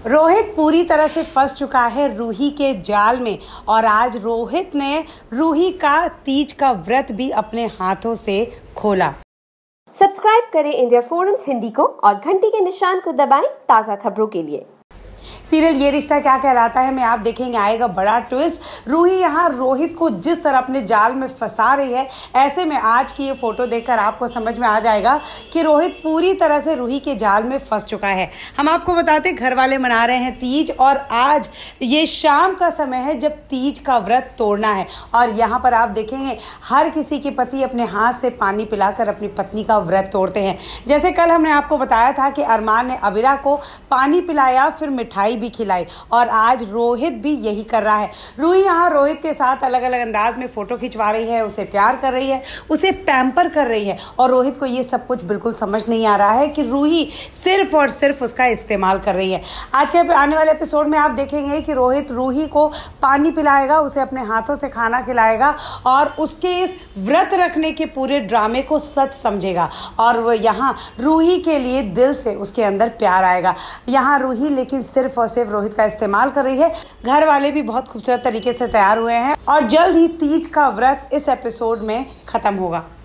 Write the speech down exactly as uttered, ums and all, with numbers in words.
रोहित पूरी तरह से फंस चुका है रूही के जाल में और आज रोहित ने रूही का तीज का व्रत भी अपने हाथों से खोला। सब्सक्राइब करें इंडिया फोरम्स हिंदी को और घंटी के निशान को दबाएं ताज़ा खबरों के लिए। सीरियल ये रिश्ता क्या कहलाता है में आप देखेंगे आएगा बड़ा ट्विस्ट। रूही यहाँ रोहित को जिस तरह अपने जाल में फंसा रही है, ऐसे में आज की ये फोटो देखकर आपको समझ में आ जाएगा कि रोहित पूरी तरह से रूही के जाल में फंस चुका है। हम आपको बताते घर वाले मना रहे हैं तीज और आज ये शाम का समय है जब तीज का व्रत तोड़ना है और यहाँ पर आप देखेंगे हर किसी के पति अपने हाथ से पानी पिलाकर अपनी पत्नी का व्रत तोड़ते हैं। जैसे कल हमने आपको बताया था कि अरमान ने अबीरा को पानी पिलाया, फिर मिठाई भी खिलाई और आज रोहित भी यही कर रहा है। रूही यहाँ रोहित के साथ अलग अलग अंदाज में फोटो खिंचवा रही है, उसे प्यार कर रही है, उसे पैम्पर कर रही है और रोहित को ये सब कुछ बिल्कुल समझ नहीं आ रहा है कि रूही सिर्फ और सिर्फ उसका इस्तेमाल कर रही है। आज के आने वाले एपिसोड में आप देखेंगे कि रोहित रूही को पानी पिलाएगा, उसे अपने हाथों से खाना खिलाएगा और उसके इस व्रत रखने के पूरे ड्रामे को सच समझेगा और वो यहाँ रूही के लिए दिल से उसके अंदर प्यार आएगा। यहाँ रूही लेकिन सिर्फ और सिर्फ रोहित का इस्तेमाल कर रही है। घर वाले भी बहुत खूबसूरत तरीके से तैयार हुए हैं और जल्द ही तीज का व्रत इस एपिसोड में खत्म होगा।